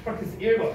프랙티스 1번.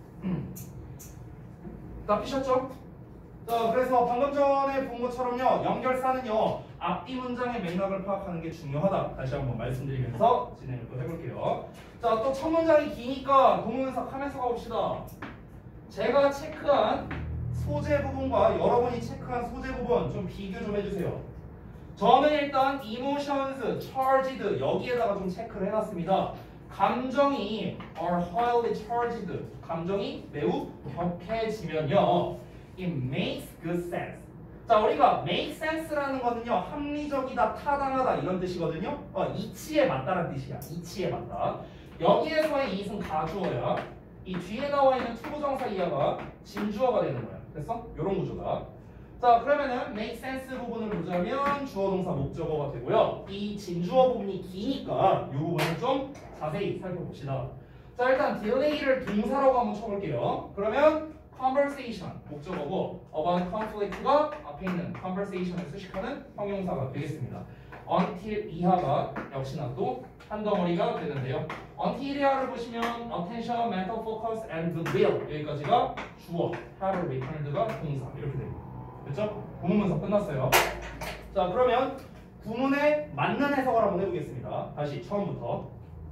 다 피셨죠? 자, 그래서 방금 전에 본 것처럼요, 연결사는요, 앞뒤 문장의 맥락을 파악하는 게 중요하다. 다시 한번 말씀드리면서 진행을 또 해볼게요. 자, 또 첫 문장이 기니까 동문석 하면서 가봅시다. 제가 체크한 소재 부분과 여러분이 체크한 소재 부분 좀 비교 좀 해주세요. 저는 일단 emotions, charged 여기에다가 좀 체크를 해놨습니다. 감정이 are highly charged, 감정이 매우 격해지면요, it makes good sense. 자, 우리가 make sense라는 거는요, 합리적이다, 타당하다 이런 뜻이거든요. 이치에 맞다라는 뜻이야. 이치에 맞다. 여기에서의 이은 가주어야. 이 뒤에 나와 있는 투부정사 이하가 진주어가 되는 거야. 됐어? 요런 구조다. 자, 그러면은 make sense 부분을 보자면 주어 동사 목적어가 되고요. 이 진주어 부분이 기니까 이 부분을 좀 자세히 살펴봅시다. 자, 일단 delay를 동사라고 한번 쳐볼게요. 그러면 conversation 목적어고 about conflict가 앞에 있는 conversation을 수식하는 형용사가 되겠습니다. until 이하가 역시나 또 한 덩어리가 되는데요. until 이하를 보시면 attention, mental focus, and goodwill 여기까지가 주어, have returned가 동사 이렇게 됩니다. 그렇죠? 구문문서 끝났어요. 자, 그러면 구문에 맞는 해석을 한번 해보겠습니다. 다시 처음부터.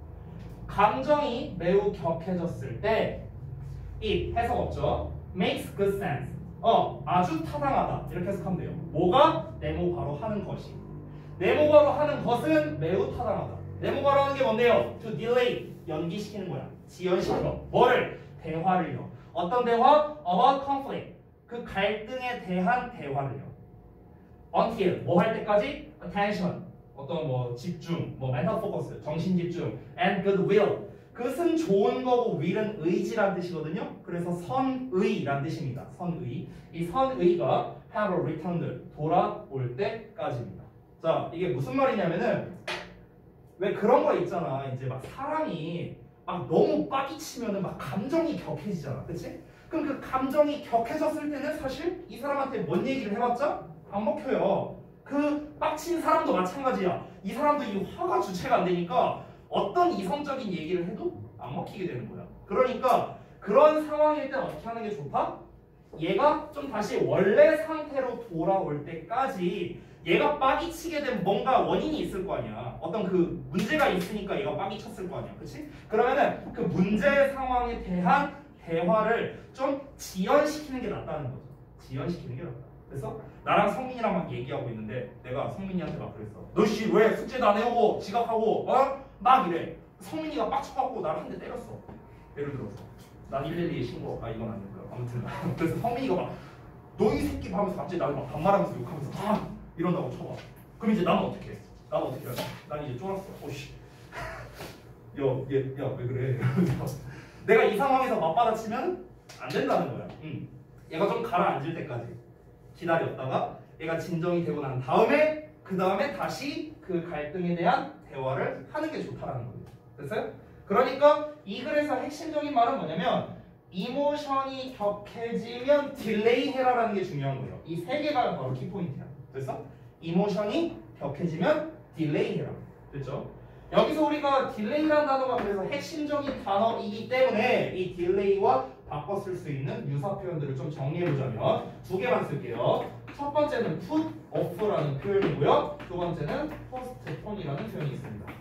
감정이 매우 격해졌을 때 이 해석 없죠? makes good sense. 아주 타당하다. 이렇게 해석하면 돼요. 뭐가? 네모가로 하는 것이. 네모가로 하는 것은 매우 타당하다. 네모가로 하는 게 뭔데요? to delay. 연기시키는 거야. 지연시켜. 뭐를? 대화를요. 어떤 대화? about conflict. 그 갈등에 대한 대화를요. until 뭐 할 때까지? attention 어떤 뭐 집중, 뭐 mental focus 정신 집중, and goodwill 그것은 좋은 거고 will은 의지란 뜻이거든요. 그래서 선의란 뜻입니다. 선의. 이 선의가 have returned 돌아올 때까지입니다. 자, 이게 무슨 말이냐면은 왜 그런 거 있잖아. 이제 막 사람이 막 너무 빡이 치면은 막 감정이 격해지잖아. 그치? 그럼 그 감정이 격해졌을 때는 사실 이 사람한테 뭔 얘기를 해봤자 안 먹혀요. 그 빡친 사람도 마찬가지야. 이 사람도 이 화가 주체가 안 되니까 어떤 이성적인 얘기를 해도 안 먹히게 되는 거야. 그러니까 그런 상황일 때 어떻게 하는 게 좋다? 얘가 좀 다시 원래 상태로 돌아올 때까지 얘가 빡이 치게 된 뭔가 원인이 있을 거 아니야. 어떤 그 문제가 있으니까 얘가 빡이 쳤을 거 아니야. 그치? 그러면은 그 문제 상황에 대한 대화를 좀 지연시키는 게 낫다는 거죠. 지연시키는 게 낫다. 그래서 나랑 성민이랑 막 얘기하고 있는데 내가 성민이한테 막 그랬어. 너 씨 왜 숙제도 안 해오고 지각하고 막 이래. 성민이가 빡쳐갖고 나를 한 대 때렸어. 예를 들어서 난 112에 신고. 이건 아니고요. 아무튼 그래서 성민이가 막 너 이 새끼 하면서 갑자기 나를 막 반말하면서 욕하면서 이런다고 쳐봐. 그럼 이제 나는 어떻게 해? 나는 어떻게 하지? 난 이제 쫄았어. 오씨 야 왜 그래? 내가 이 상황에서 맞받아치면 안 된다는 거야. 얘가 좀 가라앉을 때까지 기다렸다가 얘가 진정이 되고 난 다음에 그 다음에 다시 그 갈등에 대한 대화를 하는 게 좋다라는 거예요. 됐어요? 그러니까 이 글에서 핵심적인 말은 뭐냐면 이모션이 격해지면 딜레이 해라라는 게 중요한 거예요. 이 세 개가 바로 키포인트야. 됐어? 이모션이 격해지면 딜레이 해라. 됐죠? 여기서 우리가 딜레이라는 단어가 그래서 핵심적인 단어이기 때문에 이 딜레이와 바꿔 쓸 수 있는 유사 표현들을 좀 정리해보자면 두 개만 쓸게요. 첫 번째는 put off라는 표현이고요. 두 번째는 postpone이라는 표현이 있습니다.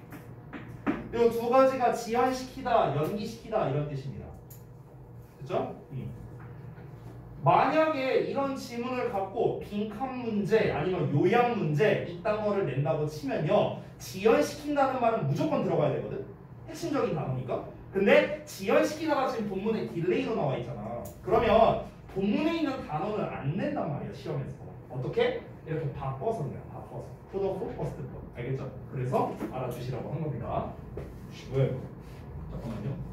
이 두 가지가 지연시키다, 연기시키다 이런 뜻입니다. 그렇죠? 만약에 이런 지문을 갖고 빈칸 문제 아니면 요약 문제 이 단어를 낸다고 치면요. 지연시킨다는 말은 무조건 들어가야 되거든. 핵심적인 단어니까. 근데 지연시키다가 지금 본문에 딜레이로 나와 있잖아. 그러면 본문에 있는 단어는 안 낸단 말이야. 시험에서. 어떻게? 이렇게 바꿔서 내요. 바꿔서. put off, postpone. 알겠죠? 그래서 알아주시라고 한 겁니다. 왜? 잠깐만요.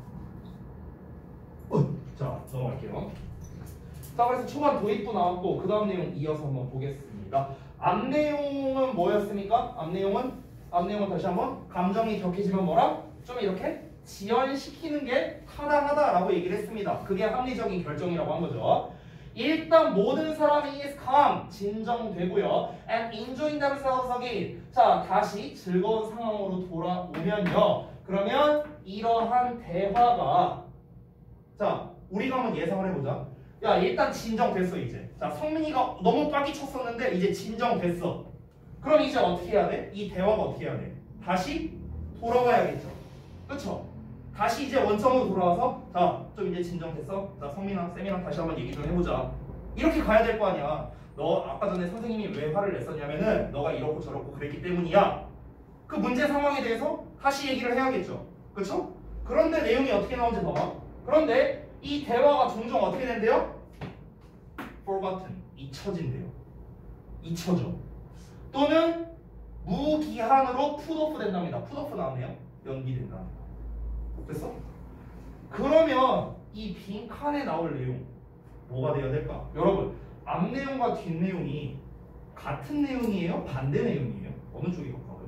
자, 넘어갈게요. 자, 그래서 초반 도입부 나왔고 그 다음 내용 이어서 한번 보겠습니다. 앞 내용은 뭐였습니까? 앞 내용은 다시 한번 감정이 격해지면 뭐라? 좀 이렇게 지연시키는 게 타당하다라고 얘기를 했습니다. 그게 합리적인 결정이라고 한 거죠. 일단 모든 사람이 is calm, 진정되고요. and enjoying themselves again. 자, 다시 즐거운 상황으로 돌아오면요. 그러면 이러한 대화가 자 우리가 한번 예상을 해보자. 야 일단 진정됐어 이제. 자 성민이가 너무 빡이 쳤었는데 이제 진정됐어. 그럼 이제 어떻게 해야 돼? 이 대화가 어떻게 해야 돼? 다시 돌아가야겠죠. 그쵸? 다시 이제 원점으로 돌아와서 자 좀 이제 진정됐어? 자 성민아 쌤이랑 다시 한번 얘기 좀 해보자. 이렇게 가야 될 거 아니야. 너 아까 전에 선생님이 왜 화를 냈었냐면은 너가 이렇고 저렇고 그랬기 때문이야. 그 문제 상황에 대해서 다시 얘기를 해야겠죠. 그쵸? 그런데 내용이 어떻게 나오는지 봐봐. 그런데 이 대화가 종종 어떻게 된대요? forgotten, 잊혀진대요. 잊혀져. 또는 무기한으로 풋오프 된답니다. 풋오프 나왔네요. 연기된다. 됐어? 그러면 이 빈칸에 나올 내용 뭐가 돼야 될까? 여러분 앞 내용과 뒷 내용이 같은 내용이에요? 반대 내용이에요? 어느 쪽이 가까워요?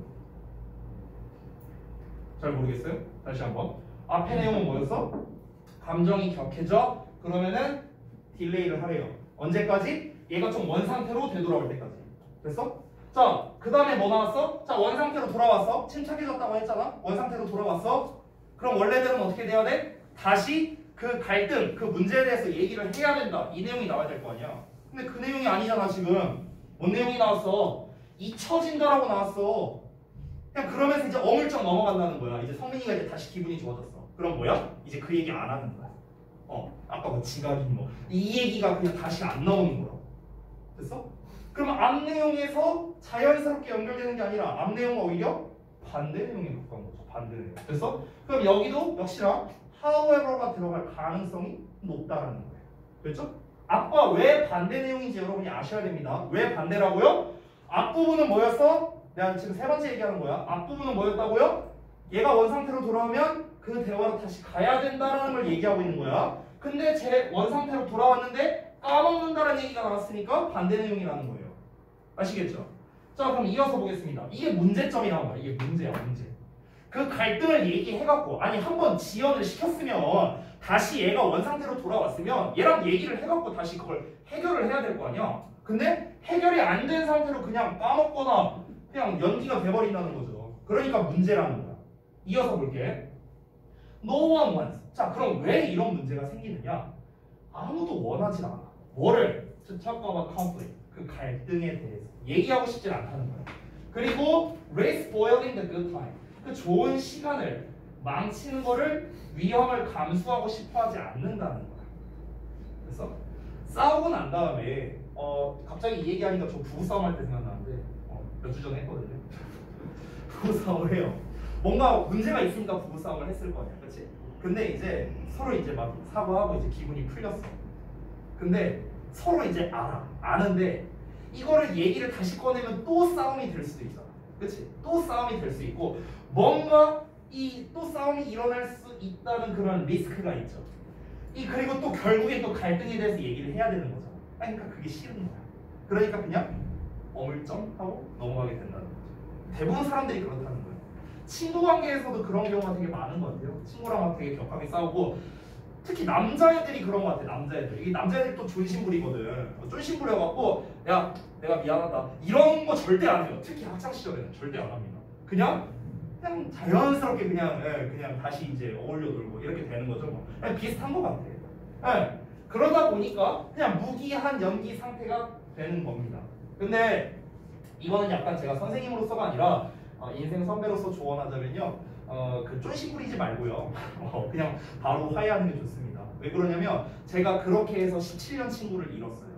잘 모르겠어요? 다시 한번 앞의 내용은 뭐였어? 감정이 격해져. 그러면은 딜레이를 하래요. 언제까지? 얘가 좀 원상태로 되돌아올 때까지. 됐어? 자, 그 다음에 뭐 나왔어? 자, 원상태로 돌아왔어. 침착해졌다고 했잖아. 원상태로 돌아왔어. 그럼 원래대로는 어떻게 돼야 돼? 다시 그 갈등, 그 문제에 대해서 얘기를 해야 된다. 이 내용이 나와야 될 거 아니야. 근데 그 내용이 아니잖아 지금. 뭔 내용이 나왔어? 잊혀진다라고 나왔어. 그냥 그러면서 이제 어물쩍 넘어간다는 거야. 이제 성민이가 이제 다시 기분이 좋아졌어. 그럼 뭐야? 이제 그 얘기 안 하는 거야. 아까 뭐 지각이 뭐 이 얘기가 그냥 다시 안 나오는 거야. 됐어? 그러면 앞 내용에서 자연스럽게 연결되는 게 아니라 앞 내용은 오히려 반대 내용에 가까운 거죠. 반대 내용. 됐어? 그럼 여기도 역시나 however가 들어갈 가능성이 높다라는 거예요. 됐죠? 앞과 왜 반대 내용인지 여러분이 아셔야 됩니다. 왜 반대라고요? 앞부분은 뭐였어? 내가 지금 세 번째 얘기하는 거야. 앞부분은 뭐였다고요? 얘가 원상태로 돌아오면 그 대화로 다시 가야 된다라는 걸 얘기하고 있는 거야. 근데 제 원상태로 돌아왔는데 까먹는다라는 얘기가 나왔으니까 반대 내용이라는 거예요. 아시겠죠? 자 그럼 이어서 보겠습니다. 이게 문제점이 나온 거야. 이게 문제야 문제. 그 갈등을 얘기해갖고 아니 한번 지연을 시켰으면 다시 얘가 원상태로 돌아왔으면 얘랑 얘기를 해갖고 다시 그걸 해결을 해야 될 거 아니야. 근데 해결이 안 된 상태로 그냥 까먹거나 그냥 연기가 돼버린다는 거죠. 그러니까 문제라는 거야. 이어서 볼게. No one wants. 자 그럼 왜 이런 문제가 생기느냐? 아무도 원하지 않아. 뭐를? To talk about conflict. 그 갈등에 대해서 얘기하고 싶지 않다는 거야. 그리고 risk spoiling the good time. 그 좋은 시간을 망치는 거를 위험을 감수하고 싶어하지 않는다는 거야. 그래서 싸우고 난 다음에 갑자기 이 얘기하니까 저 부부싸움 할 때 생각나는데 몇 주 전에 했거든요. 부부싸움을 해요. 뭔가 문제가 있으니까 부부싸움을 했을 거 아니야, 그렇지? 근데 이제 서로 이제 막 사과하고 이제 기분이 풀렸어. 근데 서로 이제 아는데 이거를 얘기를 다시 꺼내면 또 싸움이 될 수도 있잖아, 그렇지? 또 싸움이 될 수 있고 뭔가 이 또 싸움이 일어날 수 있다는 그런 리스크가 있죠. 그리고 또 결국엔 또 갈등에 대해서 얘기를 해야 되는 거잖아. 그러니까 그게 싫은 거야. 그러니까 그냥 어물쩡하고 넘어가게 된다는 거죠. 대부분 사람들이 그렇다는 거예요. 친구 관계에서도 그런 경우가 되게 많은 것 같아요. 친구랑 막 되게 격하게 싸우고 특히 남자애들이 그런 것 같아. 남자애들. 이게 남자애들이 또 존심부리거든. 쫀심부려갖고 야 내가 미안하다 이런 거 절대 안 해요. 특히 학창 시절에는 절대 안 합니다. 그냥 자연스럽게 그냥 다시 이제 어울려 놀고 이렇게 되는 거죠. 뭐. 그냥 비슷한 것 같아. 그러다 보니까 그냥 무기한 연기 상태가 되는 겁니다. 근데 이거는 약간 제가 선생님으로서가 아니라 인생 선배로서 조언하자면요. 그 쫀심 부리지 말고요. 그냥 바로 화해하는 게 좋습니다. 왜 그러냐면 제가 그렇게 해서 17년 친구를 잃었어요.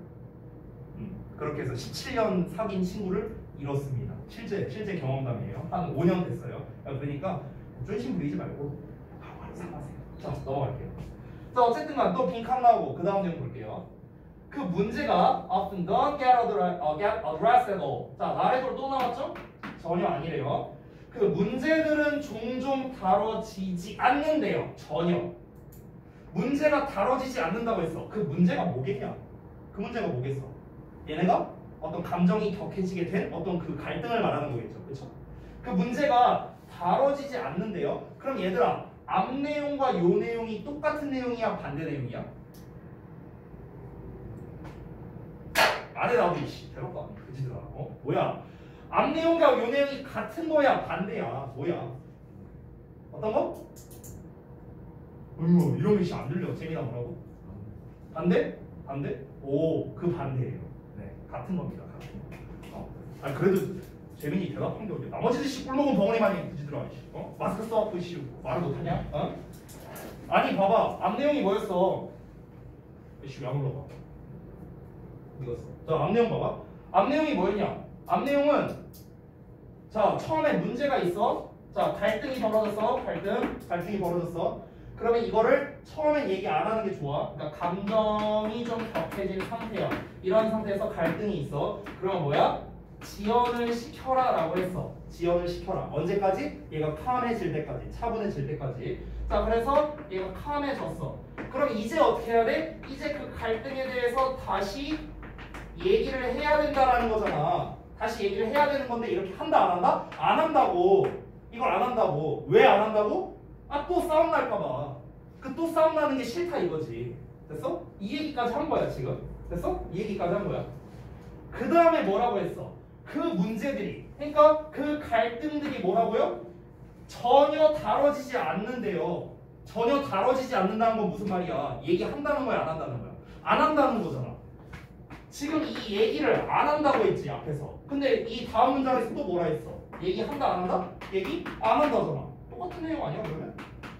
그렇게 해서 17년 사귄 친구를 잃었습니다. 실제 경험담이에요. 한 5년 됐어요. 그러니까 쫀심 부리지 말고 바로 사과하세요. 자 넘어갈게요. 자 어쨌든간 또 빈칸 나오고 그 다음 내용 볼게요. 그 문제가 often don't get addressed at all. 자 나래돌 또 나왔죠? 전혀 아니래요. 그 문제들은 종종 다뤄지지 않는데요. 전혀. 문제가 다뤄지지 않는다고 했어. 그 문제가 뭐겠냐? 그 문제가 뭐겠어? 얘네가 어떤 감정이 격해지게 된 어떤 그 갈등을 말하는 거겠죠. 그렇죠? 그 문제가 다뤄지지 않는데요. 그럼 얘들아 앞 내용과 요 내용이 똑같은 내용이야? 반대 내용이야? 안에 나오고 이씨 대박가 그지들아. 뭐야? 앞 내용과 요 내용이 같은 거야? 반대야? 뭐야? 어떤 거? 이런 글씨 안 들려. 재미나 뭐라고? 반대? 반대? 오, 그 반대예요. 네, 같은 겁니다. 같은 거. 그래도 재민이 대답한 게 어디야? 나머지들 씨 꿀먹은 벙어리만 뒤지더라. 마스크 써갖고 씨 말을 못하냐? 아니 봐봐. 앞 내용이 뭐였어? 씨, 안 올라가. 이거 써. 자, 앞 내용 봐봐. 앞 내용이 뭐였냐? 앞 내용은 자, 처음에 문제가 있어. 자, 갈등이 벌어졌어. 갈등이 벌어졌어. 그러면 이거를 처음엔 얘기 안 하는 게 좋아. 그러니까 감정이 좀 격해진 상태야. 이런 상태에서 갈등이 있어. 그러면 뭐야? 지연을 시켜라 라고 했어. 지연을 시켜라. 언제까지? 얘가 캄해질 때까지. 차분해질 때까지. 자, 그래서 얘가 캄해졌어. 그럼 이제 어떻게 해야 돼? 이제 그 갈등에 대해서 다시 얘기를 해야 된다라는 거잖아. 다시 얘기를 해야 되는 건데 이렇게 한다 안 한다? 안 한다고. 이걸 안 한다고. 왜 안 한다고? 또 싸움 날까봐. 그 또 싸움 나는 게 싫다 이거지. 됐어? 이 얘기까지 한 거야 지금. 됐어? 이 얘기까지 한 거야. 그 다음에 뭐라고 했어? 그 문제들이, 그러니까 그 갈등들이 뭐라고요? 전혀 다뤄지지 않는데요. 전혀 다뤄지지 않는다는 건 무슨 말이야? 얘기한다는 거야 안 한다는 거야? 안 한다는 거잖아. 지금 이 얘기를 안 한다고 했지 앞에서. 근데 이 다음 문장에서 또 뭐라 했어? 얘기한다 안 한다? 얘기 안 한다잖아. 똑같은 내용 아니야 그러면?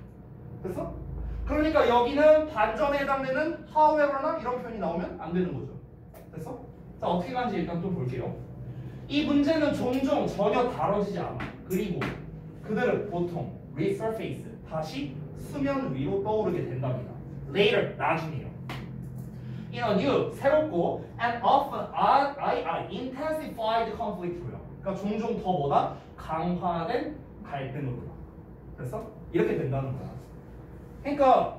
됐어? 그러니까 여기는 반전에 해당되는 however나 이런 표현이 나오면 안 되는 거죠. 됐어? 자, 어떻게 가는지 일단 좀 볼게요. 이 문제는 종종 전혀 다뤄지지 않아. 그리고 그들은 보통 resurface, 다시 수면 위로 떠오르게 된답니다. later, 나중에요. in a new, 새롭고 and often intensified conflict로요. 그러니까 종종 더 뭐다? 강화된 갈등으로. 됐어? 이렇게 된다는 거야. 그러니까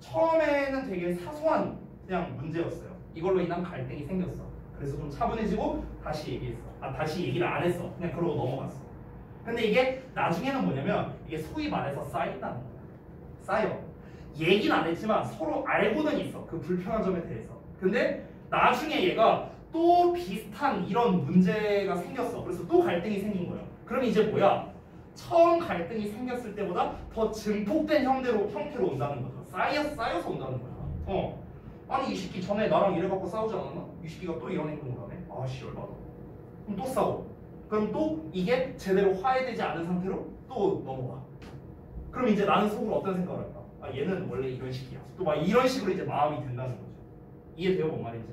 처음에는 되게 사소한 그냥 문제였어요. 이걸로 인한 갈등이 생겼어. 그래서 좀 차분해지고 다시 얘기했어. 다시 얘기를 안 했어. 그냥 그러고 넘어갔어. 근데 이게 나중에는 뭐냐면 이게 소위 말해서 쌓인다는 거야. 쌓여. 얘기는 안 했지만 서로 알고는 있어. 그 불편한 점에 대해서. 근데 나중에 얘가 또 비슷한 이런 문제가 생겼어. 그래서 또 갈등이 생긴 거야. 그럼 이제 뭐야? 처음 갈등이 생겼을 때보다 더 증폭된 형태로 온다는 거죠. 쌓여서 온다는 거야. 아니 이 새끼 전에 나랑 이래갖고 싸우지 않았나? 이 새끼가 또 이런 행동을 하네? 아씨 열받아. 그럼 또 싸워. 그럼 또 이게 제대로 화해되지 않은 상태로 또 넘어가. 그럼 이제 나는 속으로 어떤 생각을 할까? 얘는 원래 이런 식이야. 또 막 이런 식으로 이제 마음이 된다는 거죠. 이해돼요? 뭔 말인지?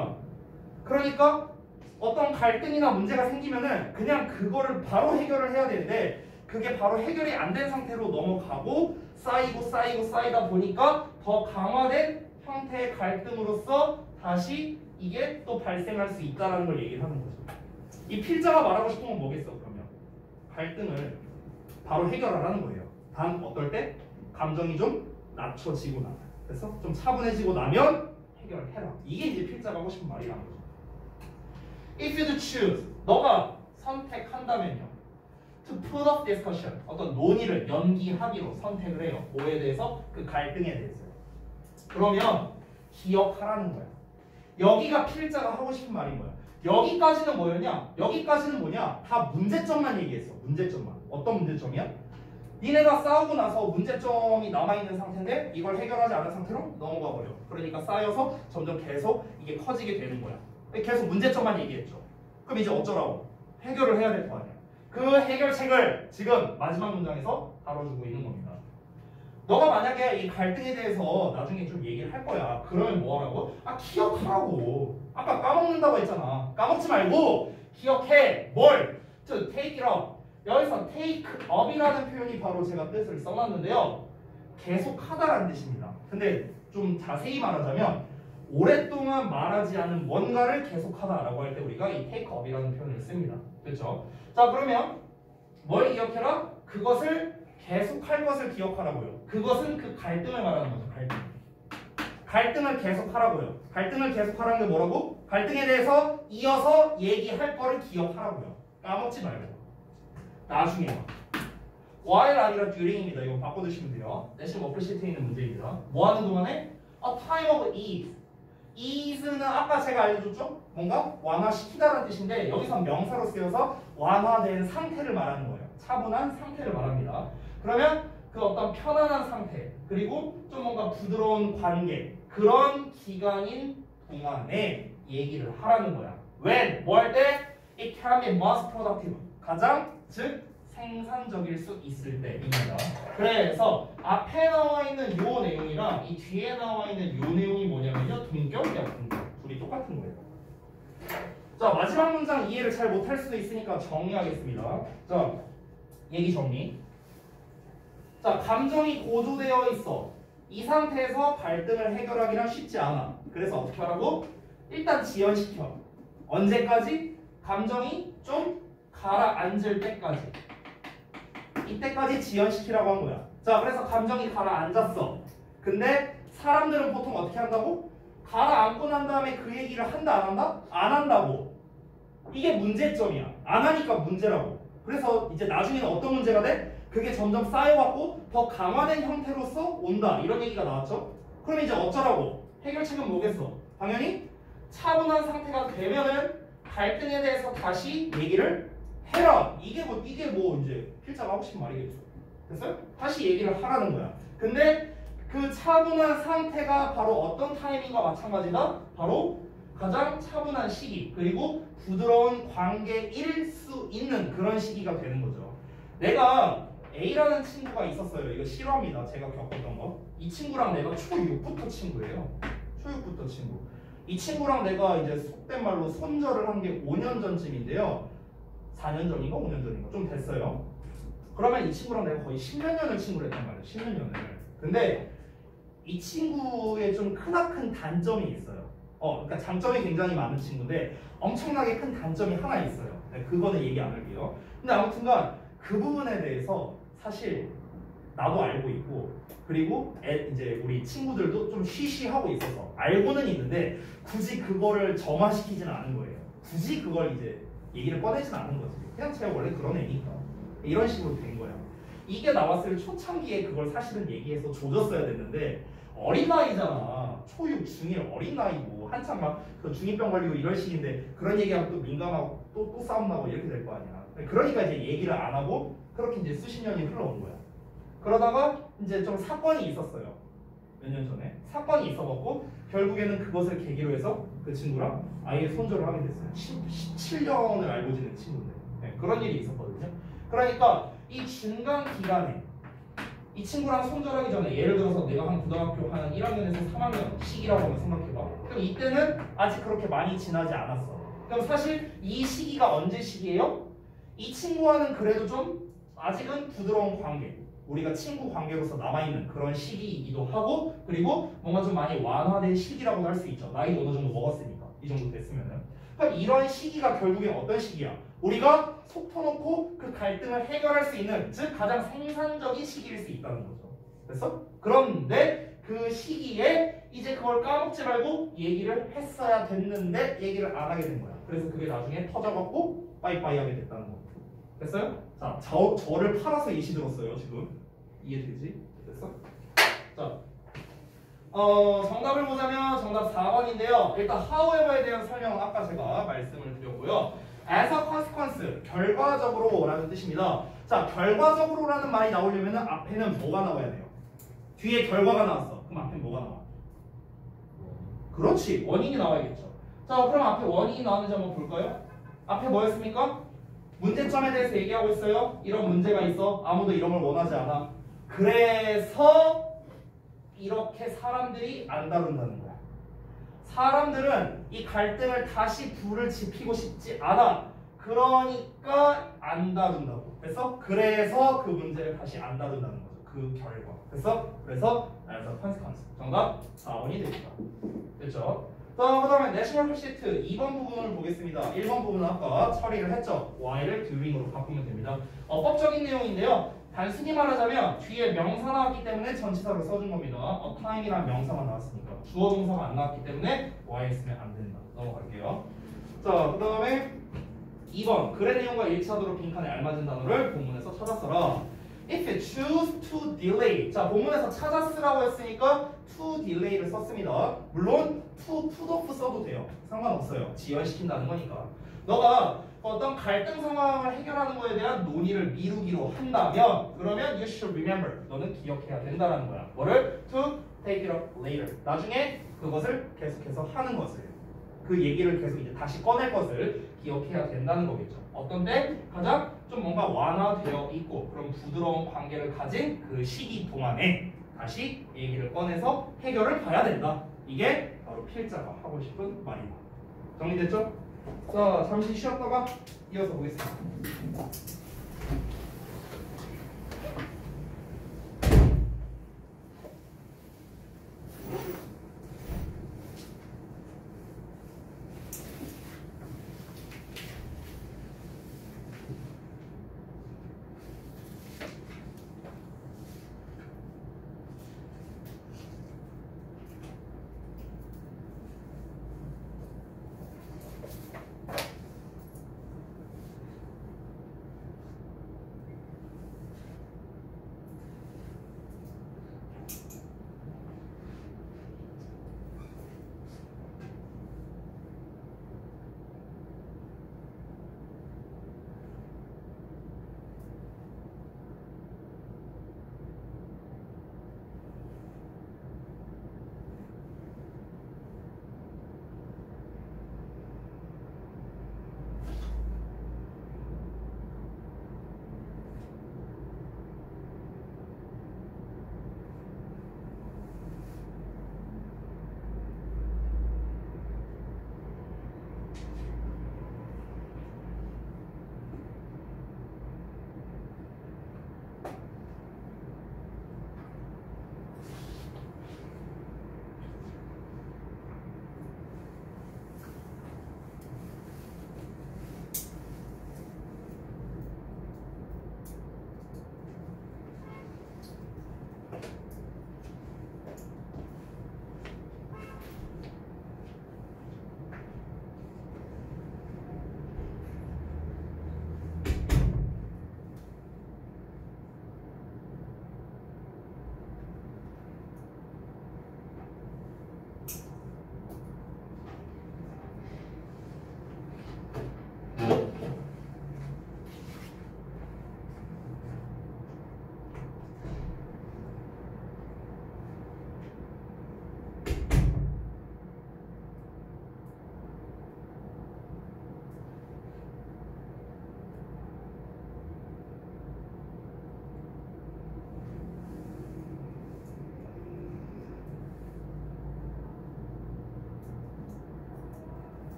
그러니까 어떤 갈등이나 문제가 생기면은 그냥 그거를 바로 해결을 해야 되는데 그게 바로 해결이 안 된 상태로 넘어가고 쌓이다 보니까 더 강화된 형태의 갈등으로서 다시 이게 또 발생할 수 있다는 걸 얘기를 하는 거죠. 이 필자가 말하고 싶은 건 뭐겠어? 그러면 갈등을 바로 해결하라는 거예요. 단 어떨 때? 감정이 좀 낮춰지고 나면. 그래서 좀 차분해지고 나면 해결해라. 이게 이제 필자가 하고 싶은 말이라는 거죠. If you choose, 너가 선택한다면요. To put off discussion, 어떤 논의를 연기하기로 선택을 해요. 뭐에 대해서? 그 갈등에 대해서요. 그러면 기억하라는 거야. 여기가 필자가 하고 싶은 말인 거야. 여기까지는 뭐였냐? 여기까지는 뭐냐? 다 문제점만 얘기했어. 문제점만. 어떤 문제점이야? 니네가 싸우고 나서 문제점이 남아있는 상태인데 이걸 해결하지 않은 상태로 넘어가 버려. 그러니까 쌓여서 점점 계속 이게 커지게 되는 거야. 계속 문제점만 얘기했죠. 그럼 이제 어쩌라고? 해결을 해야 될 거 아니야. 그 해결책을 지금 마지막 문장에서 다뤄주고 있는 겁니다. 너가 만약에 이 갈등에 대해서 나중에 좀 얘기를 할 거야. 그러면 뭐 하라고? 기억하라고. 아까 까먹는다고 했잖아. 까먹지 말고 기억해. 뭘? To take it up. 여기서 take up이라는 표현이 바로 제가 뜻을 써놨는데요. 계속하다라는 뜻입니다. 근데 좀 자세히 말하자면 오랫동안 말하지 않은 뭔가를 계속하다라고 할 때 우리가 이 take up이라는 표현을 씁니다. 그렇죠? 자, 그러면 뭘 기억해라? 그것을 계속할 것을 기억하라고요. 그것은 그 갈등을 말하는 거죠. 갈등을 계속하라고요. 갈등을 계속하라는 게 뭐라고? 갈등에 대해서 이어서 얘기할 거를 기억하라고요. 까먹지 말고. 나중에 while 아니라 during입니다. 이거 바꿔두시면 돼요. 내심 워크시트에 있는 문제입니다. 뭐 하는 동안에? A time of ease. ease는 아까 제가 알려줬죠? 뭔가 완화시키다라는 뜻인데 여기서 명사로 쓰여서 완화된 상태를 말하는 거예요. 차분한 상태를 말합니다. 그러면 그 어떤 편안한 상태 그리고 좀 뭔가 부드러운 관계 그런 기간인 동안에 얘기를 하라는 거야. When? 뭐 할 때? It can be most productive. 가장 즉 생산적일 수 있을 때입니다. 그래서 앞에 나와 있는 요 내용이랑 이 뒤에 나와 있는 요 내용이 뭐냐면요. 동격이야. 동격. 둘이 똑같은 거예요. 자 마지막 문장 이해를 잘 못할 수도 있으니까 정리하겠습니다. 자 얘기 정리. 자 감정이 고조되어 있어. 이 상태에서 갈등을 해결하기란 쉽지 않아. 그래서 어떻게 하라고? 일단 지연시켜. 언제까지? 감정이 좀 가라앉을 때까지. 이때까지 지연시키라고 한 거야. 자 그래서 감정이 가라앉았어. 근데 사람들은 보통 어떻게 한다고? 가라앉고 난 다음에 그 얘기를 한다 안 한다? 안 한다고. 이게 문제점이야. 안 하니까 문제라고. 그래서 이제 나중에는 어떤 문제가 돼? 그게 점점 쌓여갖고 더 강화된 형태로서 온다. 이런 얘기가 나왔죠? 그럼 이제 어쩌라고? 해결책은 뭐겠어? 당연히 차분한 상태가 되면은 갈등에 대해서 다시 얘기를 해라. 이게 뭐 이제 필자가 하고 싶은 말이겠죠. 됐어요? 다시 얘기를 하라는 거야. 근데 그 차분한 상태가 바로 어떤 타이밍과 마찬가지다? 바로 가장 차분한 시기 그리고 부드러운 관계일 수 있는 그런 시기가 되는 거죠. 내가 A라는 친구가 있었어요. 이거 실화입니다. 제가 겪었던 거. 이 친구랑 내가 초6부터 친구예요. 초6부터 친구. 이 친구랑 내가 이제 속된 말로 손절을 한 게 5년 전쯤인데요. 4년 전인가 5년 전인가 좀 됐어요. 그러면 이 친구랑 내가 거의 10몇 년을 친구를 했단 말이에요. 10몇 년을. 근데 이 친구의 좀 크나큰 단점이 있어요. 그러니까 장점이 굉장히 많은 친구인데 엄청나게 큰 단점이 하나 있어요. 네, 그거는 얘기 안 할게요. 근데 아무튼간 그 부분에 대해서 사실 나도 알고 있고 그리고 이제 우리 친구들도 좀 쉬쉬하고 있어서 알고는 있는데 굳이 그거를 정화시키지는 않은 거예요. 굳이 그걸 이제 얘기를 꺼내진 않은 거지. 그냥 제가 원래 그런 애니까 이런 식으로 된 거야. 이게 나왔을 초창기에 그걸 사실은 얘기해서 조졌어야 됐는데 어린 나이잖아. 초6, 중1 어린 나이고 한참 막 그 중2병 걸리고 이럴 시기인데 그런 얘기하면 또 민감하고 또 싸움 나고 이렇게 될 거 아니야. 그러니까 이제 얘기를 안 하고 그렇게 이제 수십 년이 흘러온 거야. 그러다가 이제 좀 사건이 있었어요. 몇 년 전에 사건이 있어갖고 결국에는 그것을 계기로 해서 그 친구랑 아예 손절을 하게 됐어요. 17년을 알고 지낸 친구인데 그런 일이 있었거든요. 그러니까 이 중간 기간에 이 친구랑 손절하기 전에 예를 들어서 내가 한 고등학교 한 1학년에서 3학년 시기라고 한번 생각해봐. 그럼 이때는 아직 그렇게 많이 지나지 않았어. 그럼 사실 이 시기가 언제 시기예요? 이 친구와는 그래도 좀 아직은 부드러운 관계 우리가 친구 관계로서 남아있는 그런 시기이기도 하고 그리고 뭔가 좀 많이 완화된 시기라고도 할 수 있죠. 나이도 어느 정도 먹었으니까 이 정도 됐으면은. 그럼 이런 시기가 결국엔 어떤 시기야? 우리가 속 터놓고 그 갈등을 해결할 수 있는 즉 가장 생산적인 시기일 수 있다는 거죠. 됐어? 그런데 그 시기에 이제 그걸 까먹지 말고 얘기를 했어야 됐는데 얘기를 안 하게 된 거야. 그래서 그게 나중에 터져갖고 빠이빠이 하게 됐다는 거. 됐어요? 자, 저를 팔아서 예시 들었어요 지금. 이해되지? 됐어? 자, 정답을 보자면 정답 4번인데요. 일단 however에 대한 설명은 아까 제가 말씀을 드렸고요. as a consequence, 결과적으로 라는 뜻입니다. 자, 결과적으로 라는 말이 나오려면 앞에는 뭐가 나와야 돼요? 뒤에 결과가 나왔어. 그럼 앞에 뭐가 나와? 그렇지, 원인이 나와야겠죠. 자, 그럼 앞에 원인이 나왔는지 한번 볼까요? 앞에 뭐였습니까? 문제점에 대해서 얘기하고 있어요. 이런 문제가 있어. 아무도 이런 걸 원하지 않아. 그래서 이렇게 사람들이 안 다룬다는 거야. 사람들은 이 갈등을 다시 불을 지피고 싶지 않아. 그러니까 안 다룬다고. 그래서 그 문제를 다시 안 다룬다는 거죠. 그 결과. 그래서 as a consequence. 정답 4번이 됩니다. 됐죠? 자, 그 다음에 내셔널 퍼시트 2번 부분을 보겠습니다. 1번 부분은 아까 처리를 했죠. Y를 doing으로 바꾸면 됩니다. 법적인 내용인데요. 단순히 말하자면 뒤에 명사 나왔기 때문에 전치사로 써준 겁니다. time이란 명사만 나왔으니까 주어 동사가 안 나왔기 때문에 Y 쓰면 안 된다. 넘어갈게요. 자, 그 다음에 2번 글의 내용과 일치하도록 빈칸에 알맞은 단어를 본문에서 찾아서라. If you choose to delay. 자, 본문에서 찾아 쓰라고 했으니까 to delay를 썼습니다. 물론 to put off 써도 돼요. 상관없어요. 지연시킨다는 거니까. 너가 어떤 갈등 상황을 해결하는 거에 대한 논의를 미루기로 한다면 그러면 you should remember. 너는 기억해야 된다는 거야. 뭐를? To take it up later. 나중에 그것을 계속해서 하는 것을. 그 얘기를 계속 이제 다시 꺼낼 것을 기억해야 된다는 거겠죠. 어떤 때 가장 좀 뭔가 완화되어 있고 그런 부드러운 관계를 가진 그 시기 동안에 다시 얘기를 꺼내서 해결을 봐야 된다. 이게 바로 필자가 하고 싶은 말이다. 정리됐죠? 자, 잠시 쉬었다가 이어서 보겠습니다.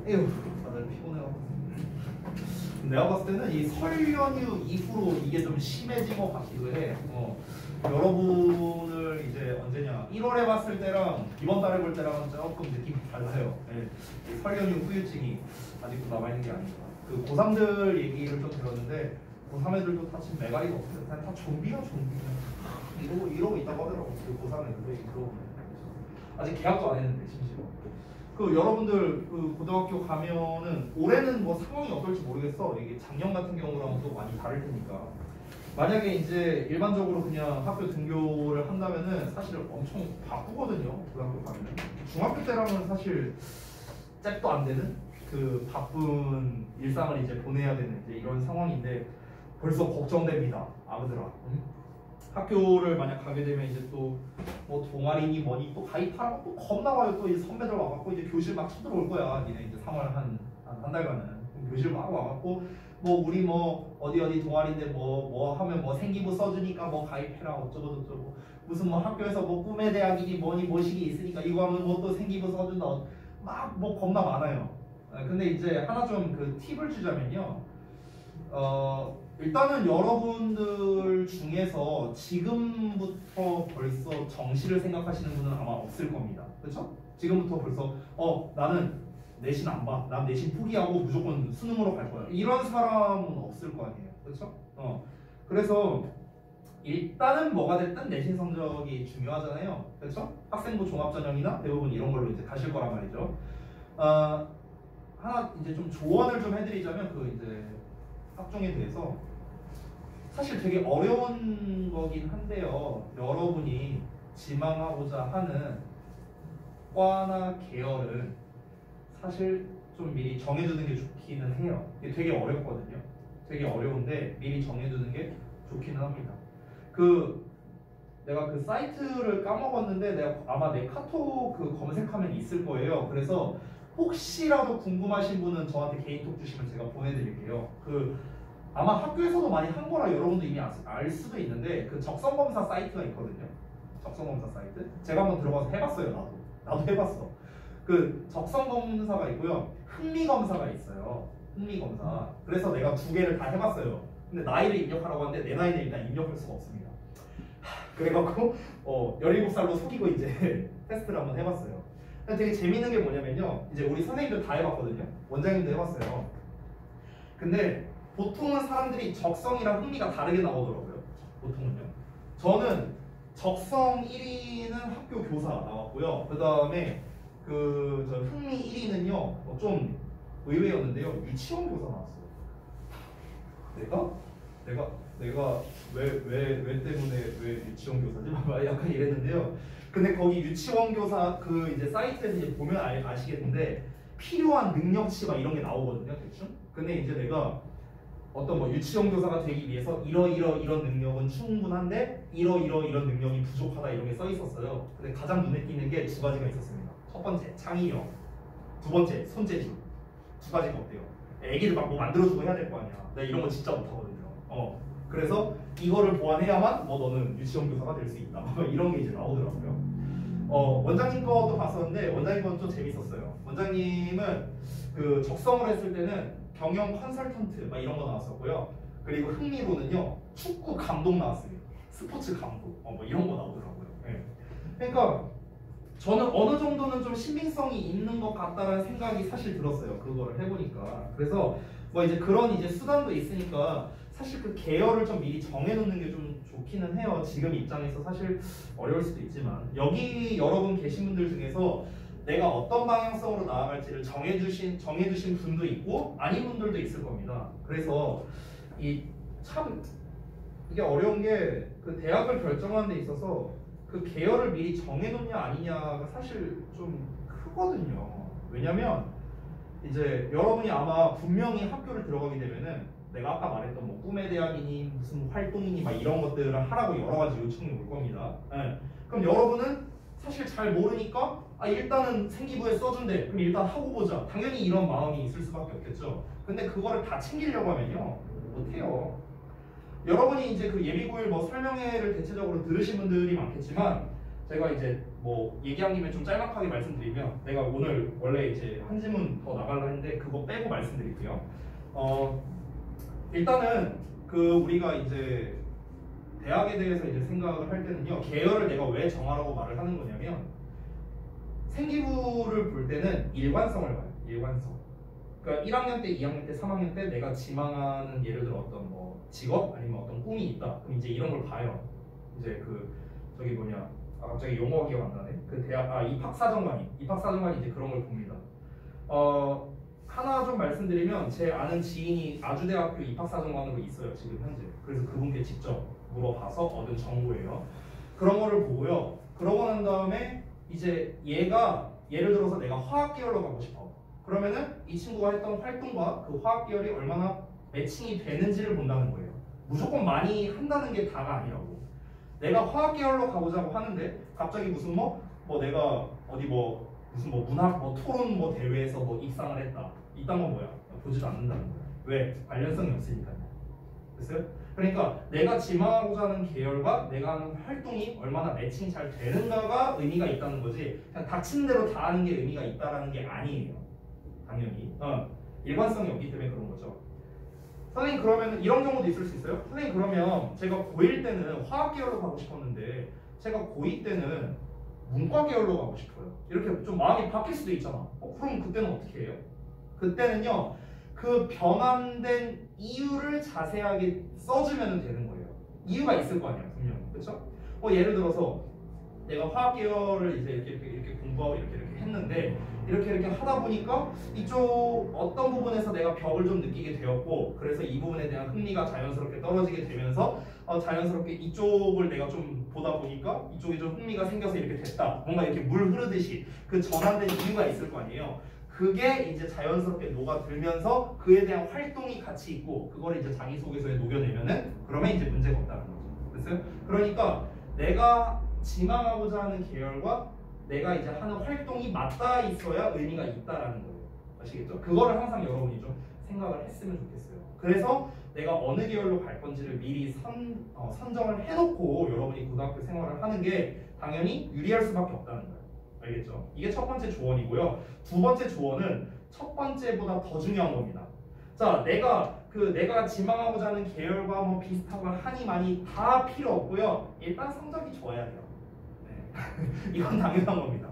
에휴, 다들 피곤해요. 내가 봤을 때는 이 설 연휴 이후로 이게 좀 심해진 것 같기도 해. 여러분을 이제 언제냐? 1월에 봤을 때랑 이번 달에 볼 때랑은 조금 느낌이 달라요. 네. 설 연휴 후유증이 아직도 남아있는 게 아닌가. 그 고3들 얘기를 좀 들었는데 고3 애들도 다 지금 매가리가 없어요. 그냥 다 좀비야. 이러고 있다고 하더라고. 그 고3 애들 이러고. 아직 계약도 안 했는데 심지어. 그 여러분들 그 고등학교 가면은 올해는 뭐 상황이 어떨지 모르겠어. 이게 작년 같은 경우랑은 또 많이 다를 테니까. 만약에 이제 일반적으로 그냥 학교 등교를 한다면은 사실 엄청 바쁘거든요. 고등학교 가면은. 중학교 때랑은 사실 짝도 안 되는 그 바쁜 일상을 이제 보내야 되는 이제 이런 상황인데 벌써 걱정됩니다. 아그들아. 응? 학교를 만약 가게 되면 이제 또 뭐 동아리니 뭐니 또 가입하라고 또 겁나 와요. 또 이제 선배들 와갖고 이제 교실 막 쳐들어올 거야. 니네 이제 3월 한 달간은 교실 막 와갖고 뭐 우리 뭐 어디 동아리인데 뭐 하면 뭐 생기부 써주니까 뭐 가입해라 어쩌고 무슨 뭐 학교에서 뭐 꿈의 대학이니 뭐니 뭐식이 있으니까 이거 하면 뭐 또 생기부 써준다 막 뭐 겁나 많아요. 근데 이제 하나 좀 그 팁을 주자면요. 일단은 여러분들 중에서 지금부터 벌써 정시를 생각하시는 분은 아마 없을 겁니다. 그렇죠? 지금부터 벌써 나는 내신 안 봐. 난 내신 포기하고 무조건 수능으로 갈 거야. 이런 사람은 없을 거 아니에요. 그렇죠? 그래서 일단은 뭐가 됐든 내신 성적이 중요하잖아요. 그렇죠? 학생부 종합전형이나 대부분 이런 걸로 이제 가실 거란 말이죠. 하나 이제 좀 조언을 좀 해드리자면 그 이제 학종에 대해서 사실 되게 어려운 거긴 한데요. 여러분이 지망하고자 하는 과나 계열은 사실 좀 미리 정해두는 게 좋기는 해요. 이게 되게 어렵거든요. 되게 어려운데 미리 정해두는 게 좋기는 합니다. 내가 그 사이트를 까먹었는데 내가 아마 내 카톡 그 검색하면 있을 거예요. 그래서 혹시라도 궁금하신 분은 저한테 개인톡 주시면 제가 보내드릴게요. 아마 학교에서도 많이 한 거라 여러분도 이미 알 수도 있는데 그 적성검사 사이트가 있거든요. 적성검사 사이트. 제가 한번 들어가서 해봤어요. 나도 해봤어. 그 적성검사가 있고요. 흥미검사가 있어요. 흥미검사. 그래서 내가 두 개를 다 해봤어요. 근데 나이를 입력하라고 하는데 내 나이는 일단 입력할 수가 없습니다. 그래갖고 17살로 속이고 이제 테스트를 한번 해봤어요. 되게 재밌는 게 뭐냐면요. 이제 우리 선생님들 다 해봤거든요. 원장님도 해봤어요. 근데 보통은 사람들이 적성이랑 흥미가 다르게 나오더라고요. 보통은요. 저는 적성 1위는 학교 교사 나왔고요. 그 다음에 저 흥미 1위는요. 좀 의외였는데요. 유치원 교사 나왔어요. 내가 왜 때문에 왜 유치원 교사지? 약간 이랬는데요. 근데 거기 유치원 교사 그 이제 사이트에서 이제 보면 아시겠는데 필요한 능력치 막 이런 게 나오거든요, 대충. 근데 이제 내가 어떤 뭐 유치원 교사가 되기 위해서 이런 능력은 충분한데 이런 능력이 부족하다 이런 게 써 있었어요. 근데 가장 눈에 띄는 게 두 가지가 있었습니다. 첫 번째 창의력, 두 번째 손재주. 두 가지가 없대요. 애기를 막 뭐 만들어주고 해야 될 거 아니야. 내가 이런 거 진짜 못하거든요. 그래서 이거를 보완해야만 뭐 너는 유치원 교사가 될 수 있다. 이런 게 이제 나오더라고요. 원장님 것도 봤었는데 원장님 건 좀 재밌었어요. 원장님은 그 적성을 했을 때는 경영 컨설턴트 막 이런 거 나왔었고요. 그리고 흥미로는요 축구 감독 나왔어요. 스포츠 감독 뭐 이런 거 나오더라고요. 네. 그러니까 저는 어느 정도는 좀 신빙성이 있는 것 같다라는 생각이 사실 들었어요. 그거를 해보니까. 그래서 뭐 이제 그런 이제 수단도 있으니까 사실 그 계열을 좀 미리 정해놓는 게 좀 좋기는 해요. 지금 입장에서 사실 어려울 수도 있지만 여기 여러분 계신 분들 중에서 내가 어떤 방향성으로 나아갈지를 정해두신 분도 있고 아닌 분들도 있을 겁니다. 그래서 이게 어려운 게 그 대학을 결정하는 데 있어서 그 계열을 미리 정해놓냐 아니냐가 사실 좀 크거든요. 왜냐면 이제 여러분이 아마 분명히 학교를 들어가게 되면은 내가 아까 말했던 뭐 꿈의 대학이니 무슨 활동이니 막 이런 것들을 하라고 여러 가지 요청이 올 겁니다. 네. 그럼 여러분은 사실 잘 모르니까 일단은 생기부에 써준대. 그럼 일단 하고 보자. 당연히 이런 마음이 있을 수밖에 없겠죠. 근데 그거를 다 챙기려고 하면요 못해요. 여러분이 이제 그 예비고일 뭐 설명회를 대체적으로 들으신 분들이 많겠지만 제가 이제 뭐 얘기한 김에 좀 짤막하게 말씀드리면 내가 오늘 원래 이제 한 지문 더 나가려 했는데 그거 빼고 말씀드릴게요. 일단은 그 우리가 이제 대학에 대해서 이제 생각을 할 때는요, 계열을 내가 왜 정하라고 말을 하는 거냐면 생기부를 볼 때는 일관성을 봐요. 일관성. 그러니까 1학년 때, 2학년 때, 3학년 때 내가 지망하는 예를 들어 어떤 뭐 직업 아니면 어떤 꿈이 있다. 그럼 이제 이런 걸 봐요. 이제 그 저기 뭐냐, 갑자기 용어가 기억 안 나네. 그 대학 입학사정관이 이제 그런 걸 봅니다. 하나 좀 말씀드리면 제 아는 지인이 아주대학교 입학사정관으로 있어요 지금 현재. 그래서 그분께 직접 물어봐서 얻은 정보예요. 그런 거를 보고요. 그러고 난 다음에 이제 얘가 예를 들어서 내가 화학 계열로 가고 싶어. 그러면은 이 친구가 했던 활동과 그 화학 계열이 얼마나 매칭이 되는지를 본다는 거예요. 무조건 많이 한다는 게 다가 아니라고. 내가 화학 계열로 가보자고 하는데 갑자기 무슨 내가 어디 무슨 문학 토론 대회에서 입상을 했다. 이딴 건 뭐야? 보지도 않는다는 거야. 왜? 관련성이 없으니까요. 됐어요? 그러니까 내가 지망하고자 하는 계열과 내가 하는 활동이 얼마나 매칭이 잘 되는가가 의미가 있다는 거지, 그냥 닥치는 대로 다 하는 게 의미가 있다라는 게 아니에요. 당연히 일관성이 없기 때문에 그런 거죠. 선생님 그러면 이런 경우도 있을 수 있어요. 선생님 그러면 제가 고1 때는 화학 계열로 가고 싶었는데 제가 고2 때는 문과 계열로 가고 싶어요. 이렇게 좀 마음이 바뀔 수도 있잖아. 그럼 그때는 어떻게 해요? 그때는요, 그 변환된 이유를 자세하게 써주면 되는 거예요. 이유가 있을 거 아니야, 분명히. 그렇죠? 예를 들어서 내가 화학 계열을 이제 이렇게 공부하고 이렇게 했는데 이렇게 하다 보니까 이쪽 어떤 부분에서 내가 벽을 좀 느끼게 되었고, 그래서 이 부분에 대한 흥미가 자연스럽게 떨어지게 되면서 자연스럽게 이쪽을 내가 좀 보다 보니까 이쪽에 좀 흥미가 생겨서 이렇게 됐다. 뭔가 이렇게 물 흐르듯이 그 전환된 이유가 있을 거 아니에요. 그게 이제 자연스럽게 녹아들면서 그에 대한 활동이 같이 있고 그거를 이제 자기소개서에 녹여내면은 그러면 이제 문제가 없다는 거죠. 됐어요? 그러니까 내가 지망하고자 하는 계열과 내가 이제 하는 활동이 맞닿아 있어야 의미가 있다라는 거예요. 아시겠죠? 그거를 항상 여러분이 좀 생각을 했으면 좋겠어요. 그래서 내가 어느 계열로 갈 건지를 미리 선정을 해놓고 여러분이 고등학교 생활을 하는 게 당연히 유리할 수밖에 없다는 거예요. 알겠죠? 이게 첫 번째 조언이고요. 두 번째 조언은 첫 번째보다 더 중요한 겁니다. 자, 내가 지망하고자 하는 계열과 비슷하고 하니 많이 다 필요 없고요. 일단 성적이 좋아야 돼요. 네. 이건 당연한 겁니다.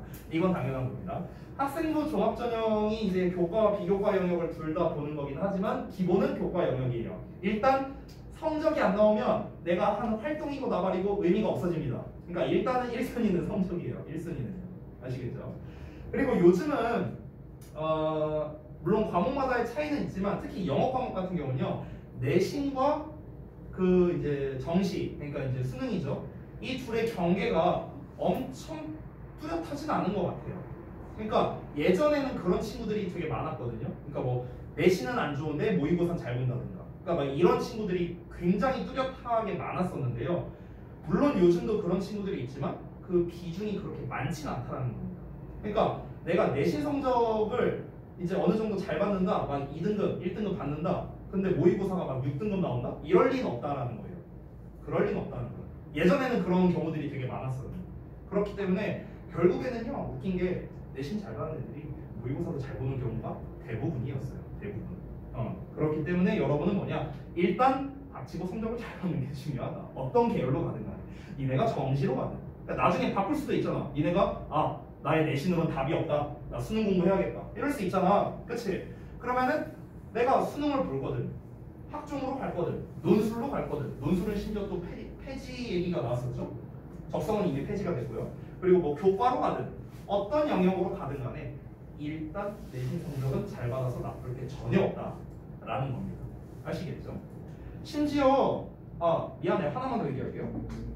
학생부 종합전형이 이제 교과와 비교과 영역을 둘 다 보는 거긴 하지만 기본은 교과 영역이에요. 일단 성적이 안 나오면 내가 하는 활동이고 나발이고 의미가 없어집니다. 그러니까 일단은 1순위는 성적이에요. 1순위는. 아시겠죠? 그리고 요즘은 물론 과목마다의 차이는 있지만 특히 영어 과목 같은 경우는요, 내신과 그 이제 정시, 그러니까 이제 수능이죠. 이 둘의 경계가 엄청 뚜렷하진 않은 것 같아요. 그러니까 예전에는 그런 친구들이 되게 많았거든요. 그러니까 내신은 안 좋은데 모의고사 잘 본다든가, 그러니까 이런 친구들이 굉장히 뚜렷하게 많았었는데요. 물론 요즘도 그런 친구들이 있지만 그 비중이 그렇게 많지는 않다는 겁니다. 그러니까 내가 내신 성적을 이제 어느 정도 잘 받는다, 2등급, 1등급 받는다. 근데 모의고사가 6등급 나온다? 이럴 리는 없다라는 거예요. 그럴 리는 없다는 거예요. 예전에는 그런 경우들이 되게 많았어요. 그렇기 때문에 결국에는요, 웃긴 게 내신 잘 받는 애들이 모의고사도 잘 보는 경우가 대부분이었어요. 대부분. 그렇기 때문에 여러분은 일단 닥치고 성적을 잘 받는 게 중요하다. 어떤 계열로 가든 간에. 니네가 정시로 가든. 그러니까 나중에 바꿀 수도 있잖아. 니네가 나의 내신으로는 답이 없다. 나 수능 공부해야겠다. 이럴 수 있잖아. 그치? 그러면은 내가 수능을 볼거든. 학종으로 갈거든. 논술로 갈거든. 논술은 심지어 또 폐지 얘기가 나왔었죠. 적성은 이미 폐지가 됐고요. 그리고 교과로 가든 어떤 영역으로 가든 간에 일단 내신 성적은 잘 받아서 나쁠 게 전혀 없다라는 겁니다. 아시겠죠? 심지어 미안해, 하나만 더 얘기할게요.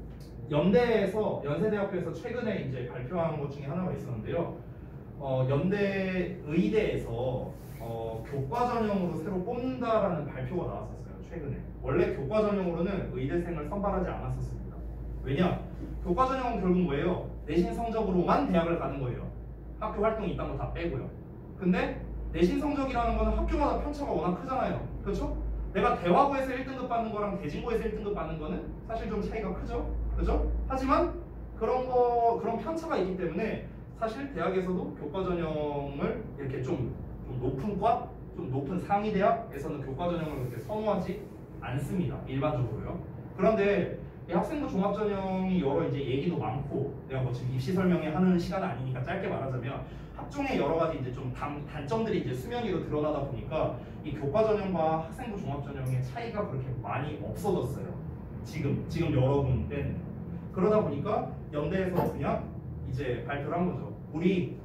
연세대학교에서 최근에 이제 발표한 것 중에 하나가 있었는데요. 연대 의대에서 교과 전형으로 새로 뽑는다라는 발표가 나왔었어요. 최근에. 원래 교과 전형으로는 의대생을 선발하지 않았었습니다. 왜냐? 교과 전형은 결국 뭐예요? 내신 성적으로만 대학을 가는 거예요. 학교 활동 이딴 거 다 빼고요. 근데 내신 성적이라는 거는 학교마다 편차가 워낙 크잖아요. 그렇죠? 내가 대화고에서 1등급 받는 거랑 대진고에서 1등급 받는 거는 사실 좀 차이가 크죠? 그죠? 하지만 그런 편차가 있기 때문에 사실 대학에서도 교과 전형을 이렇게 좀 높은 과, 좀 높은 상위 대학에서는 교과 전형을 그렇게 선호하지 않습니다. 일반적으로요. 그런데 이 학생부 종합 전형이 여러 이제 얘기도 많고, 내가 뭐 지금 입시 설명회 하는 시간은 아니니까 짧게 말하자면 학종의 여러 가지 이제 좀 단점들이 이제 수면 위로 드러나다 보니까 이 교과 전형과 학생부 종합 전형의 차이가 그렇게 많이 없어졌어요. 지금 여러분 때는. 그러다 보니까 연대에서 그냥 이제 발표를 한 거죠. 우리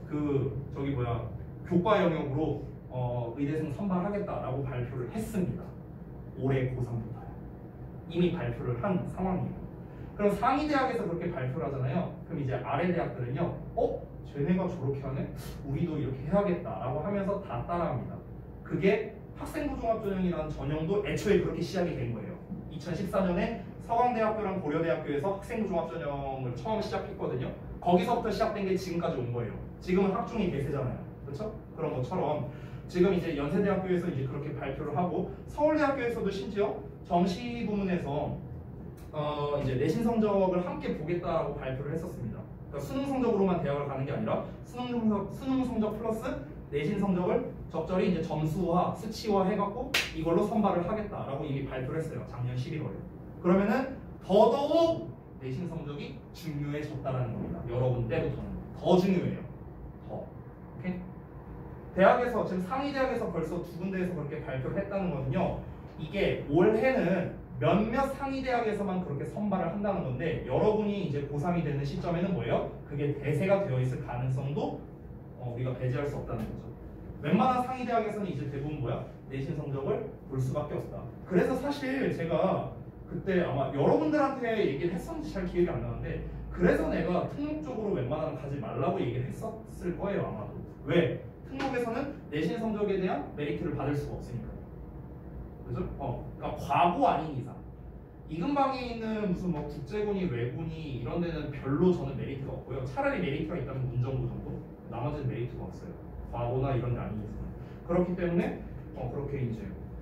교과 영역으로 의대생 선발하겠다라고 발표를 했습니다. 올해 고3부터요. 이미 발표를 한 상황이에요. 그럼 상위 대학에서 그렇게 발표를 하잖아요. 그럼 이제 아래 대학들은요, 쟤네가 저렇게 하네? 우리도 이렇게 해야겠다라고 하면서 다 따라합니다. 그게 학생부 종합전형이라는 전형도 애초에 그렇게 시작이 된 거예요. 2014년에 서강대학교랑 고려대학교에서 학생부 종합전형을 처음 시작했거든요. 거기서부터 시작된 게 지금까지 온 거예요. 지금은 학종이 대세잖아요. 그렇죠? 그런 것처럼 지금 이제 연세대학교에서 이제 그렇게 발표를 하고, 서울대학교에서도 심지어 정시 부문에서 이제 내신 성적을 함께 보겠다라고 발표를 했었습니다. 그러니까 수능 성적으로만 대학을 가는 게 아니라 수능 성적 플러스 내신 성적을 적절히 이제 점수화, 수치화 해갖고 이걸로 선발을 하겠다라고 이미 발표를 했어요. 작년 11월에. 그러면은 더더욱 내신 성적이 중요해졌다라는 겁니다. 여러분 때부터는 더 중요해요. 더. 오케이? 대학에서 지금 상위 대학에서 벌써 두 군데에서 그렇게 발표를 했다는 거는요. 이게 올해는 몇몇 상위 대학에서만 그렇게 선발을 한다는 건데, 여러분이 이제 고3이 되는 시점에는 뭐예요? 그게 대세가 되어 있을 가능성도 우리가 배제할 수 없다는 거죠. 웬만한 상위 대학에서는 이제 대부분 내신 성적을 볼 수밖에 없다. 그래서 사실 제가 그때 아마 여러분들한테 얘기를 했었는지 잘 기억이 안 나는데, 그래서 내가 특목 쪽으로 웬만하면 가지 말라고 얘기를 했었을 거예요, 아마도. 왜? 특목에서는 내신 성적에 대한 메리트를 받을 수가 없으니까. 그죠? 그러니까 과고 아닌 이상. 이 근방에 있는 무슨 뭐 국제군이, 외군이 이런 데는 별로 저는 메리트가 없고요. 차라리 메리트가 있다면 문정부 정도? 나머지는 메리트가 없어요. 과거나 이런 데 아닌 이상. 그렇기 때문에 그렇게 이제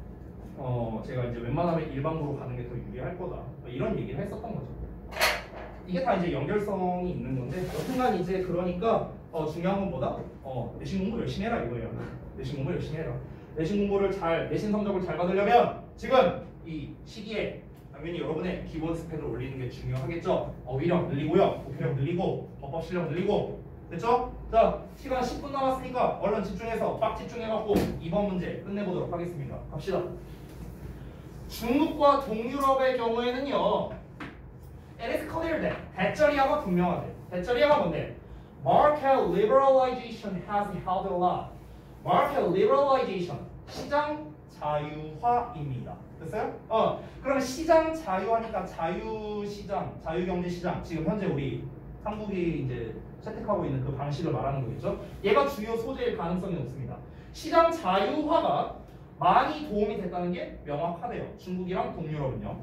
제가 이제 웬만하면 일반고로 가는 게 더 유리할 거다. 이런 얘기를 했었던 거죠. 이게 다 이제 연결성이 있는 건데, 여튼간 이제 그러니까 중요한 건 뭐다? 내신 공부 열심히 해라 이거예요. 내신 공부 열심히 해라. 내신 공부를 내신 성적을 잘 받으려면 지금 이 시기에 당연히 여러분의 기본 스펙을 올리는 게 중요하겠죠. 어휘력 늘리고요, 독해력 늘리고, 법법 실력 늘리고, 됐죠? 자, 시간 10분 남았으니까 얼른 집중해서 빡 집중해갖고 2번 문제 끝내보도록 하겠습니다. 갑시다. 중국과 동유럽의 경우에는요, it is clear that 대절이하가 분명하대. 대절이하가 뭔데? Market liberalization has helped a lot. Market liberalization, 시장 자유화입니다. 됐어요? 그러면 시장 자유화니까 자유시장, 자유경제시장, 지금 현재 우리 한국이 이제 채택하고 있는 그 방식을 말하는 거겠죠? 얘가 주요 소재일 가능성이 높습니다. 시장 자유화가 많이 도움이 됐다는 게 명확하대요. 중국이랑 동유럽은요.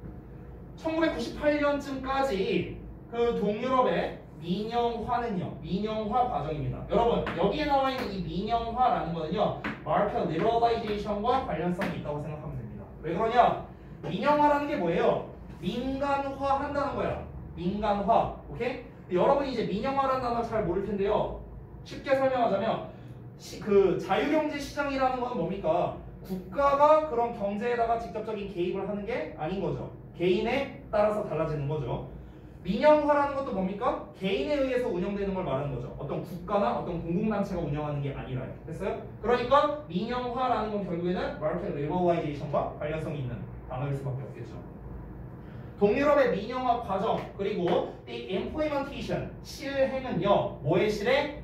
1998년쯤까지 그 동유럽의 민영화는요, 민영화 과정입니다. 여러분, 여기에 나와 있는 이 민영화라는 거는요, Market Liberalization과 관련성이 있다고 생각하면 됩니다. 왜 그러냐? 민영화라는 게 뭐예요? 민간화 한다는 거야. 민간화. 오케이? 여러분이 이제 민영화라는 단어 잘 모를 텐데요. 쉽게 설명하자면 그 자유경제 시장이라는 건 뭡니까? 국가가 그런 경제에다가 직접적인 개입을 하는 게 아닌 거죠. 개인에 따라서 달라지는 거죠. 민영화라는 것도 뭡니까? 개인에 의해서 운영되는 걸 말하는 거죠. 어떤 국가나 어떤 공공단체가 운영하는 게 아니라요. 됐어요? 그러니까 민영화라는 건 결국에는 Market Liberalization과 관련성이 있는 단어일 수밖에 없겠죠. 동유럽의 민영화 과정, 그리고 the implementation, 실행은요, 뭐의 실행?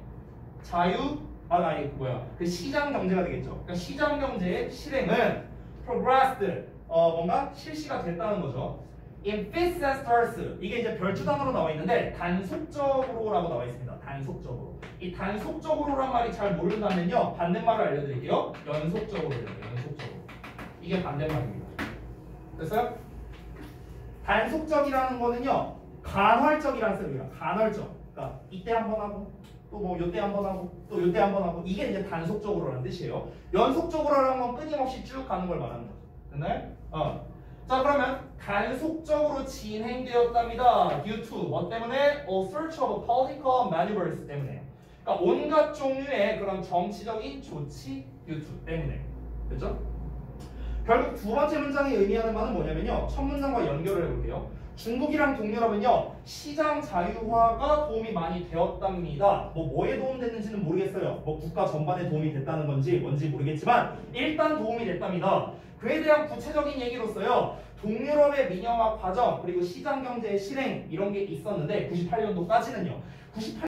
그 시장 경제가 되겠죠. 그러니까 시장 경제의 실행은 progressed, 뭔가 실시가 됐다는 거죠. in fits and starts, 이게 이제 별주단으로 나와 있는데 단속적으로라고 나와 있습니다. 단속적으로. 이 단속적으로란 말이 잘 모른다면요, 반대말을 알려드릴게요. 연속적으로 돼요. 연속적으로. 이게 반대말입니다. 됐어요? 단속적이라는 거는요, 간헐적이라는 뜻입니다. 간헐적. 그러니까 이때 한번 하고, 또 뭐 요때 한번 하고, 또 요때 한번 하고, 이게 이제 단속적으로라는 뜻이에요. 연속적으로라는 건 끊임없이 쭉 가는 걸 말하는 거죠. 됐나요? 자, 그러면 간속적으로 진행되었답니다. due to 뭐 때문에? A search of political maneuvers 때문에. 그러니까 온갖 종류의 그런 정치적인 조치 due to 때문에. 됐죠? 결국 두 번째 문장이 의미하는 바는 뭐냐면요. 첫 문장과 연결을 해볼게요. 중국이랑 동유럽은요 시장 자유화가 도움이 많이 되었답니다. 뭐에 도움됐는지는 모르겠어요. 뭐 국가 전반에 도움이 됐다는 건지 뭔지 모르겠지만 일단 도움이 됐답니다. 그에 대한 구체적인 얘기로서요. 동유럽의 민영화 과정 그리고 시장 경제의 실행 이런 게 있었는데 98년도까지는요.